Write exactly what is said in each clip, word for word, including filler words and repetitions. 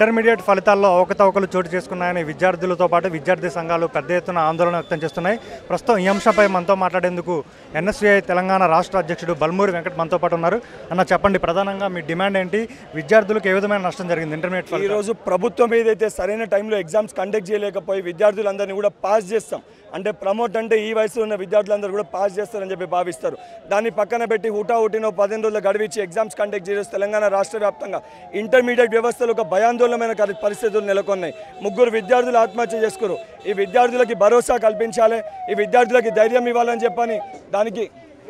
Intermediate ఫలితాల్లో అవకతవకలు చోటు చేసుకున్నాయని విద్యార్థులతో పాటు విద్యార్థి సంఘాలు పెద్ద ఎత్తున ఆందోళన వ్యక్తం చేస్తున్నాయి. ప్రస్తుతం ఈ అంశంపై మనతో మాట్లాడేందుకు ఎన్ఎస్యుఐ తెలంగాణ రాష్ట్ర అధ్యక్షుడు బల్మూరి వెంకట్ మనతో పాటు ఉన్నారు. అన్న చెప్పండి, ప్రధానంగా మీ డిమాండ్ ఏంటి? విద్యార్థులకు ఏ విధమైన నష్టం జరిగింది ఇంటర్మీడియట్? ఈరోజు ప్రభుత్వం ఏదైతే సరైన టైంలో ఎగ్జామ్స్ కండక్ట్ చేయలేకపోయి విద్యార్థులందరినీ కూడా పాస్ చేస్తాం అంటే ప్రమోట్ అంటే ఈ వయసులో ఉన్న విద్యార్థులందరూ కూడా పాస్ చేస్తారని చెప్పి భావిస్తారు. దాన్ని పక్కన పెట్టి హుటా హుటినో పదిహేను రోజులు గడివించి ఎగ్జామ్స్ కండక్ట్ చేసి తెలంగాణ రాష్ట్ర వ్యాప్తంగా ఇంటర్మీడియట్ వ్యవస్థలో ఒక భయాందోళనమైన పరిస్థితులు నెలకొన్నాయి. ముగ్గురు విద్యార్థులు ఆత్మహత్య చేసుకున్నారు. ఈ విద్యార్థులకి భరోసా కల్పించాలి, ఈ విద్యార్థులకి ధైర్యం ఇవ్వాలని చెప్పని దానికి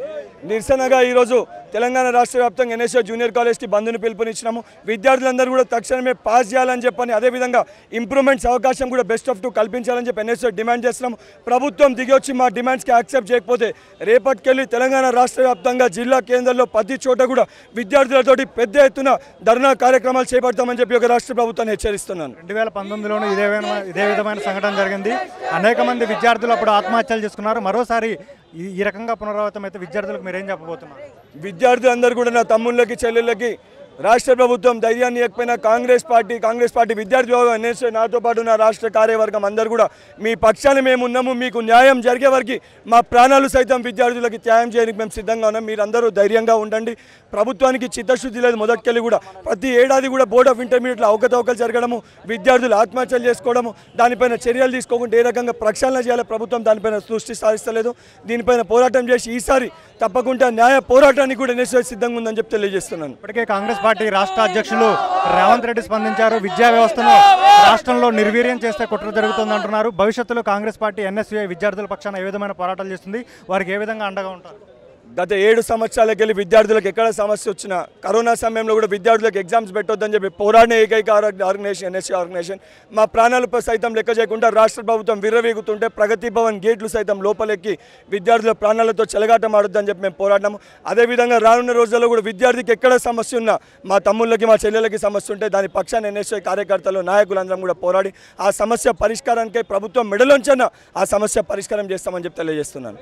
నిరసనగా ఈరోజు తెలంగాణ రాష్ట్ర వ్యాప్తంగా ఎన్ఎస్యుఐ జూనియర్ కాలేజ్కి బంద్ను పిలుపునిచ్చినాము. విద్యార్థులందరూ కూడా తక్షణమే పాస్ చేయాలని చెప్పని, అదేవిధంగా ఇంప్రూవ్మెంట్స్ అవకాశం కూడా బెస్ట్ ఆఫ్ టూ కల్పించాలని చెప్పి ఎన్ఎస్యుఐ డిమాండ్ చేస్తున్నాము. ప్రభుత్వం దిగి వచ్చి మా డిమాండ్స్కి యాక్సెప్ట్ చేయకపోతే రేపటికెళ్ళి తెలంగాణ రాష్ట్ర వ్యాప్తంగా జిల్లా కేంద్రంలో ప్రతి చోట కూడా విద్యార్థులతోటి పెద్ద ఎత్తున ధర్నా కార్యక్రమాలు చేపడతామని చెప్పి ఒక రాష్ట్ర ప్రభుత్వాన్ని హెచ్చరిస్తున్నాను. రెండు వేల పంతొమ్మిదిలోనూ ఇదే ఇదే విధమైన సంఘటన జరిగింది. అనేక మంది విద్యార్థులు అప్పుడు ఆత్మహత్యలు చేసుకున్నారు. మరోసారి ఈ రకంగా పునరావృతం అయితే విద్యార్థులకు మీరేం చెప్పబోతున్నారు? విద్యార్థులందరూ కూడా నా తమ్ముళ్ళకి చెల్లెళ్ళకి రాష్ట్ర ప్రభుత్వం ధైర్యాన్ని ఇవ్వకపోయినా కాంగ్రెస్ పార్టీ కాంగ్రెస్ పార్టీ విద్యార్థి విభాగం ఎన్ఎస్యుఐ నాతో పాటు నా రాష్ట్ర కార్యవర్గం అందరూ కూడా మీ పక్షాన మేము ఉన్నాము. మీకు న్యాయం జరిగే వరకు మా ప్రాణాలు సైతం విద్యార్థులకి న్యాయం చేయడానికి మేము సిద్ధంగా ఉన్నాం. మీరందరూ ధైర్యంగా ఉండండి. ప్రభుత్వానికి చిత్తశుద్ధి లేదు. మొదటికెళ్ళి కూడా ప్రతి ఏడాది కూడా బోర్డ్ ఆఫ్ ఇంటర్మీడియట్లో అవకతవకలు జరగడము, విద్యార్థులు ఆత్మహత్యలు చేసుకోవడము, దానిపైన చర్యలు తీసుకోకుండా ఏ రకంగా ప్రక్షాళన చేయాలో ప్రభుత్వం దానిపైన దృష్టి సాధిస్తలేదు. దీనిపైన పోరాటం చేసి ఈసారి తప్పకుండా న్యాయ పోరాటానికి కూడా ఎన్ఎస్యుఐ సిద్ధంగా ఉందని చెప్పి తెలియజేస్తున్నాను. ఇప్పటికే కాంగ్రెస్ పార్టీ రాష్ట్ర అధ్యక్షులు రేవంత్ రెడ్డి స్పందించారు. విద్యా వ్యవస్థను రాష్ట్రంలో నిర్వీర్యం చేస్తే కుట్ర జరుగుతుంది అంటున్నారు. భవిష్యత్తులో కాంగ్రెస్ పార్టీ ఎన్ఎస్యుఐ విద్యార్థుల పక్షాన ఏ విధమైన పోరాటాలు చేస్తుంది? వారికి ఏ విధంగా అండగా ఉంటారు? గత ఏడు సంవత్సరాలకి వెళ్ళి విద్యార్థులకు ఎక్కడ సమస్య వచ్చినా కరోనా సమయంలో కూడా విద్యార్థులకు ఎగ్జామ్స్ పెట్టొద్దని చెప్పి పోరాడిన ఏకైక ఆర్గనైజేషన్ ఎన్ఎస్యుఐ ఆర్గనైజేషన్. మా ప్రాణాలపై సైతం లెక్క చేయకుండా రాష్ట్ర ప్రభుత్వం విర్రవీగుతుంటే ప్రగతి భవన్ గేట్లు సైతం లోపలెక్కి విద్యార్థుల ప్రాణాలతో చెలగాటం ఆడొద్దని చెప్పి మేము పోరాడినాము. అదేవిధంగా రానున్న రోజుల్లో కూడా విద్యార్థికి ఎక్కడ సమస్య ఉన్నా, మా తమ్ముళ్ళకి మా చెల్లెలకి సమస్య ఉంటే దాని పక్షాన ఎన్ఎస్యుఐ కార్యకర్తలు నాయకులందరం కూడా పోరాడి ఆ సమస్య పరిష్కారానికి ప్రభుత్వం మెడలోంచన్నా ఆ సమస్య పరిష్కారం చేస్తామని చెప్పి తెలియజేస్తున్నాను.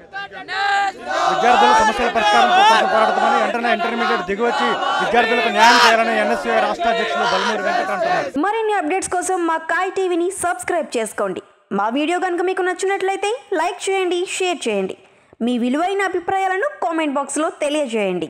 విద్యార్థుల సమస్యల పరిష్కారం కోసం పోరాడతామని వెంటనే ఇంటర్మీడియట్ దిగివచ్చి విద్యార్థులకు న్యాయం చేయాలని ఎన్ఎస్యుఐ రాష్ట్ర అధ్యక్షులు బల్మూరి వెంకట్ అంటున్నారు. మరిన్ని అప్డేట్స్ కోసం మా కాయ్ టీవీని సబ్స్క్రైబ్ చేసుకోండి. మా వీడియో కనుక మీకు నచ్చినట్లయితే లైక్ చేయండి, షేర్ చేయండి. మీ విలువైన అభిప్రాయాలను కామెంట్ బాక్స్లో తెలియజేయండి.